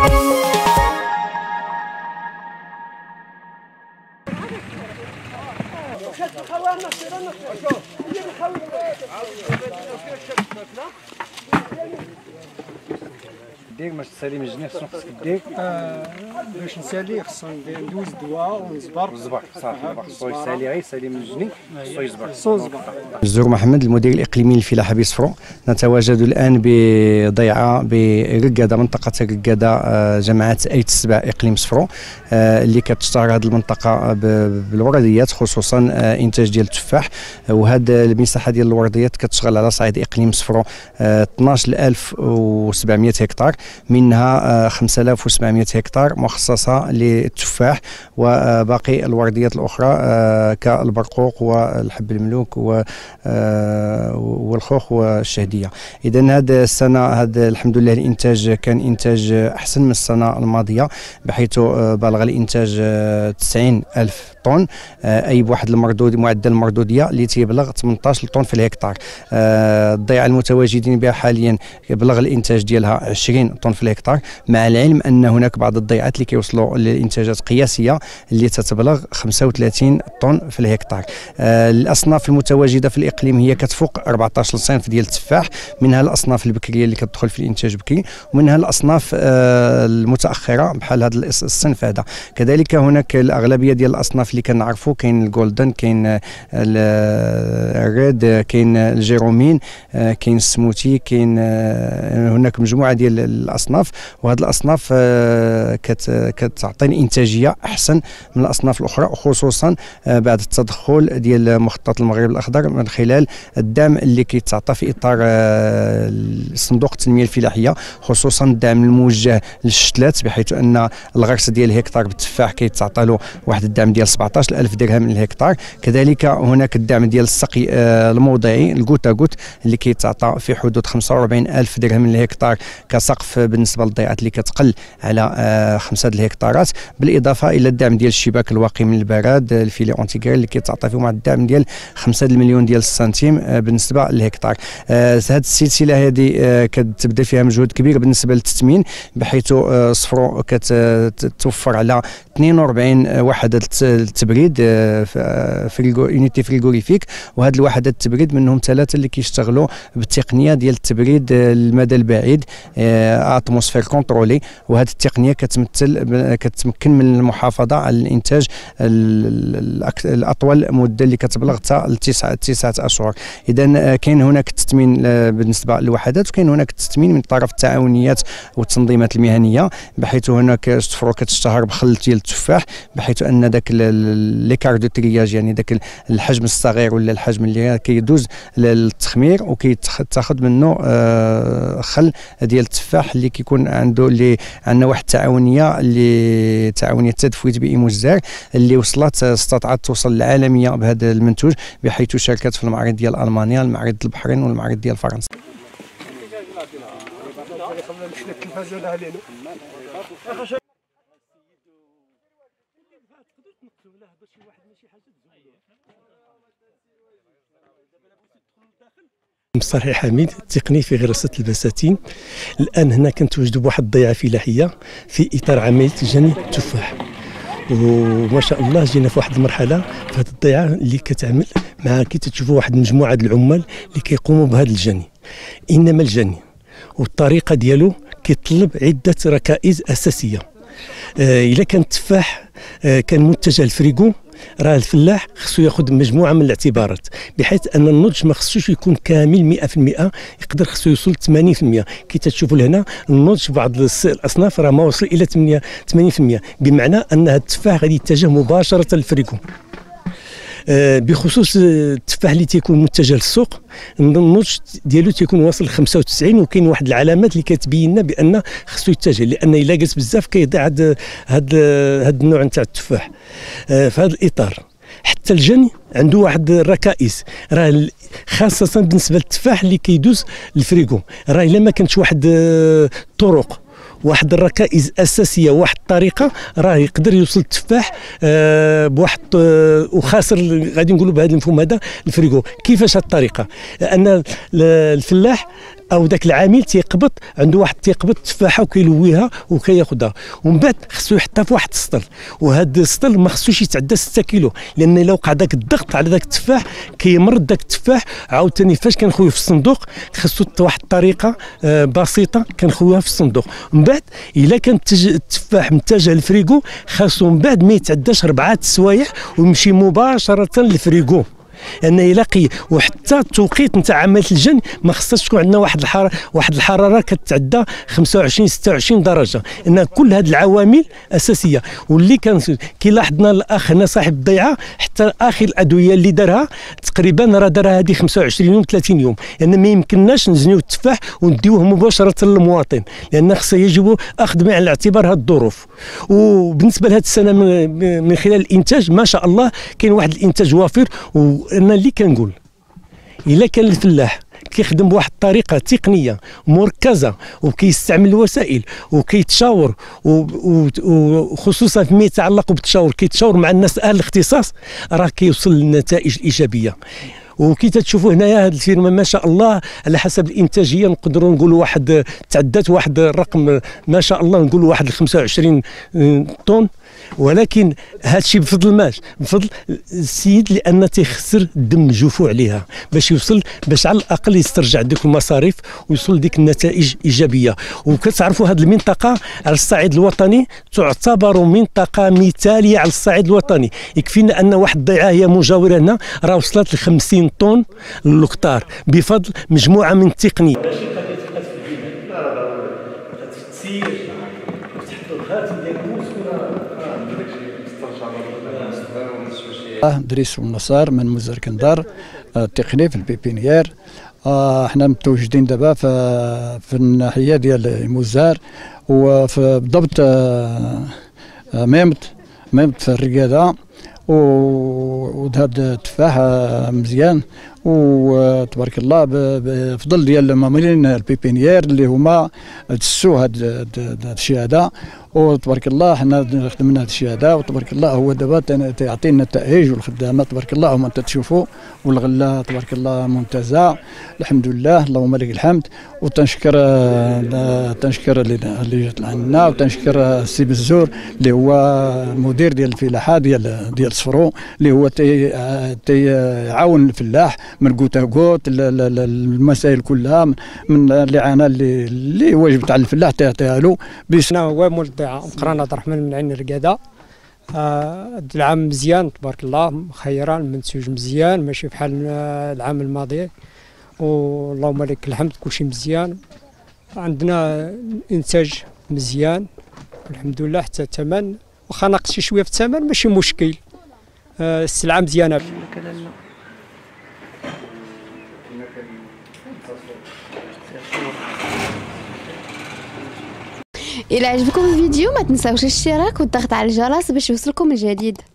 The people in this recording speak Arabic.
دير باش تسالي من الجنيه خصو خصك دير باش نسالي خصو ندوز الدواء ونصبر صافي خصو يسالي غير يسالي من الجنيه خصو يصبر. الزور محمد المدير الاقليمي للفلاحه بصفرو. نتواجد الان بضيعه برقاده، منطقه رقاده، جماعه ايت السبع اقليم صفرو، اللي كتشتهر هذه المنطقه بالورديات، خصوصا انتاج ديال التفاح. وهذا المساحه ديال الورديات كتشغل على صعيد اقليم صفرو 12700 هكتار، منها 5700 هكتار مخصصه للتفاح، وباقي الورديات الاخرى كالبرقوق والحب الملوك والخوخ والشهديه. اذا هذه السنه الحمد لله الانتاج كان انتاج احسن من السنه الماضيه، بحيث بلغ الانتاج 90,000 طن، اي بواحد معدل المردوديه اللي تيبلغ 18 طن في الهكتار. الضيعه المتواجدين بها حاليا بلغ الانتاج ديالها 20 طن في الهكتار، مع العلم ان هناك بعض الضيعات اللي كيوصلوا لانتاجات قياسيه اللي تتبلغ 35 طن في الهكتار. الاصناف المتواجده في الاقليم هي كتفوق 14 صنف ديال التفاح، منها الاصناف البكريه اللي كتدخل في الانتاج بكري، ومنها الاصناف المتاخره بحال هذا الصنف هذا. كذلك هناك الاغلبيه ديال الاصناف اللي كنعرفوا، كاين الجولدن، كاين الريد، كاين الجيرومين، كاين السموتي، كاين هناك مجموعه ديال الاصناف، وهذه الاصناف كتعطي انتاجيه احسن من الاصناف الاخرى، خصوصا بعد التدخل ديال مخطط المغرب الاخضر من خلال الدعم اللي كيتعطى في اطار صندوق التنميه الفلاحيه، خصوصا الدعم الموجه للشتلات، بحيث ان الغرس ديال الهكتار بالتفاح كيتعطى له واحد الدعم ديال 17,000 درهم للهكتار. كذلك هناك الدعم ديال السقي الموضعي الكوتا كوت اللي كيتعطى في حدود 45,000 درهم للهكتار كسقف بالنسبه للضيعات اللي كتقل على 5 الهكتارات، بالاضافه الى الدعم ديال الشباك الواقي من البراد الفيلي اونتيغرال اللي كيتعطى فيهم واحد الدعم ديال 5 المليون ديال السنتيم بالنسبه للهكتار. هذه السلسله هذه كتبذل فيها مجهود كبير بالنسبه للتثمين، بحيث صفرو كتوفر على 42 وحده التبريد يونيتي فريغوريفيك، وهذه الوحدات التبريد منهم 3 اللي كيشتغلوا بالتقنيه ديال التبريد المدى البعيد اتموسفير كونترولي، وهذه التقنيه كتمكن من المحافظه على الانتاج الاطول مده اللي كتبلغ حتى 9 اشهر. اذا كاين هناك التثمين بالنسبه للوحدات، وكاين هناك التثمين من طرف التعاونيات والتنظيمات المهنيه، بحيث هناك صفرو كتشتهر بخل ديال التفاح، بحيث ان ذاك لي كار دو ترياج، يعني ذاك الحجم الصغير ولا الحجم اللي كيدوز للتخمير وكيتاخذ منه خل ديال التفاح اللي كيكون عنده اللي عندنا واحد التعاونيه اللي تعاونيه تدفويت بإيموزار اللي استطاعت توصل للعالميه بهذا المنتوج، بحيث شاركت في المعرض ديال المانيا، المعرض البحرين، والمعرض ديال فرنسا. مصطفى حميد، تقني في غراسة البساتين. الآن هنا كنتواجدوا بواحد الضيعة فلاحية في إطار عملية جني التفاح، وما شاء الله جينا في واحد المرحلة في هذه الضيعة اللي كتعمل مع كي تشوفوا واحد المجموعة ديال العمال اللي كيقوموا بهذا الجني. إنما الجني والطريقة ديالو كيطلب عدة ركائز أساسية. إلا كان التفاح كان متجه للفريغو، راه الفلاح خصو ياخذ مجموعه من الاعتبارات، بحيث ان النضج ما خصوش يكون كامل 100%، يقدر خصو يوصل 80%. كي تشوفوا لهنا النضج بعض الاصناف راه ما وصل الى 80%، بمعنى ان هذا التفاح غادي يتجه مباشره للفريغو. بخصوص التفاح اللي تيكون متجه للسوق، النضج ديالو تيكون واصل 95، وكاين واحد العلامات اللي كتبين لنا بان خصو يتجه، لان الا جلس بزاف كيضيع هذا النوع نتاع التفاح. في هذا الاطار حتى الجني عنده واحد الركائز، راه خاصه بالنسبه للتفاح اللي كيدوز للفريغو، راه الا ما كانتش واحد الطرق واحد الركائز اساسيه، واحد الطريقه، راه يقدر يوصل التفاح بواحد وخاسر، غادي نقولوا بهذا المفهوم هذا الفريغو. كيفاش هذه الطريقه؟ ان الفلاح او ذاك العامل تيقبض عنده واحد تيقبض تفاحه وكيلويها وكياخذها، ومن بعد خصو يحطها في واحد السطل، وهذا السطل ما خصوش يتعدى 6 كيلو، لان لو وقع ذاك الضغط على ذاك التفاح كيمرض ذاك التفاح. عاوتاني فاش كنخويه في الصندوق خصو واحد الطريقه بسيطه كنخويها في الصندوق. من بعد الا كان التفاح متجه للفريغو خاصو من بعد ما يتعداش 4 سوايع ويمشي مباشره للفريغو، لان يلاقي وحتى التوقيت نتاع عمليه الجن ما خصهاش تكون عندنا واحد الحراره كتعدى 25 26 درجه، ان كل هذه العوامل اساسيه. واللي كي لاحظنا الاخ هنا صاحب الضيعه حتى اخر الادويه اللي دارها تقريبا راه دارها هذه 25 يوم 30 يوم، لان ما يمكنناش نزنيو التفاح ونديوه مباشره للمواطن، لان خص يجب اخذ بعين الاعتبار هذه الظروف. وبالنسبه لهذه السنه من خلال الانتاج ما شاء الله كاين واحد الانتاج وافر. وانا اللي كنقول الا كان الفلاح كيخدم بواحد الطريقه تقنيه مركزه وكيستعمل الوسائل وكيتشاور، وخصوصا فيما يتعلق بالتشاور كيتشاور مع الناس اهل الاختصاص، راه كيوصل للنتائج الايجابيه. وكي تشوفوا هنايا هذه الفيرما ما شاء الله على حسب الانتاجيه نقدروا نقولوا واحد تعدات واحد الرقم ما شاء الله نقولوا واحد 25 طن، ولكن هذا الشيء بفضل ماش بفضل السيد، لان تيخسر الدم الجفوع عليها باش يوصل باش على الاقل يسترجع ديك المصاريف ويوصل ديك النتائج ايجابيه. وكتعرفوا هذه المنطقه على الصعيد الوطني تعتبر منطقه مثاليه على الصعيد الوطني. يكفينا ان واحد الضيعه هي مجاوره هنا راه وصلت ل 50 طن للكتار بفضل مجموعه من التقنيه. دريس والنصار من مزار كندار التقني في البيبينيير. احنا متواجدين دابا في الناحيه ديال مزار، وفي بالضبط ميمت في الرقاده، وهذا التفاح مزيان وتبارك الله بفضل ديال المامورين البيبينيير اللي هما دسوا هذا الشيء هذا. وتبارك الله حنا خدمنا هذا الشيء هذا، وتبارك الله هو دابا تيعطي النتائج، والخدامه تبارك الله هما تشوفوا، والغله تبارك الله ممتازه الحمد لله اللهم لك الحمد. وتنشكر اللي جات عندنا، وتنشكر السي بزور اللي هو المدير ديال الفلاحه ديال صفرو، اللي هو تيعاون الفلاح من كوتا كوت المسائل كلها من الاعانه اللي واجب تاع الفلاح تعطيها له. هو مول الضيعه مقران عبد الرحمن من عين الرقاده. العام مزيان تبارك الله مخيرا، المنتوج مزيان ماشي بحال العام الماضي، واللهم لك الحمد كلشي مزيان. عندنا انتاج مزيان الحمد لله، حتى الثمن واخا ناقص شي شويه في الثمن ماشي مشكل، السلعه مزيانه. إلا عجبكم الفيديو ما تنساوش الاشتراك والضغط على الجرس باش يوصلكم الجديد.